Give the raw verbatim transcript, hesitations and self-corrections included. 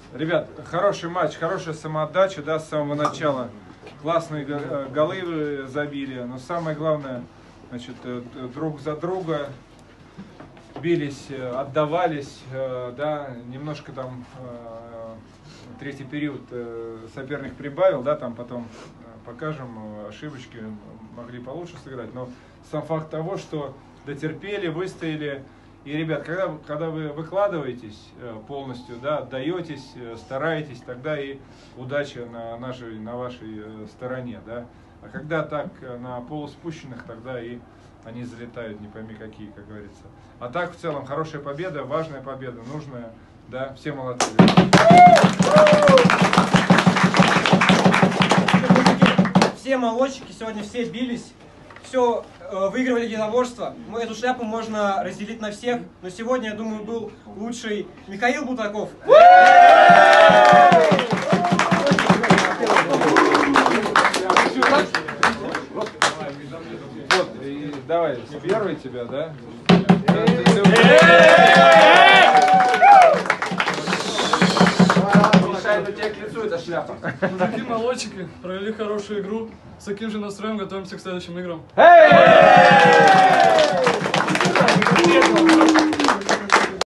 Ребят, хороший матч, хорошая самоотдача, да, с самого начала. Классные голы забили, но самое главное, значит, друг за друга бились, отдавались, да, немножко там третий период соперник прибавил, да, там потом покажем ошибочки, могли получше сыграть, но сам факт того, что дотерпели, выстояли. И, ребят, когда, когда вы выкладываетесь полностью, да, отдаетесь, стараетесь, тогда и удача на, нашей, на вашей стороне. Да. А когда так на полуспущенных, тогда и они залетают, не пойми какие, как говорится. А так, в целом, хорошая победа, важная победа, нужная. Да, все молодцы. Все молодчики сегодня все бились. Все э, выигрывали единоборство. Мы эту шляпу можно разделить на всех, но сегодня, я думаю, был лучший Михаил Бутаков. Вот, и давай, первый тебя, да? Тебе к лицу эта шляпа. Мужики молодчики, провели хорошую игру. С таким же настроем готовимся к следующим играм. Hey!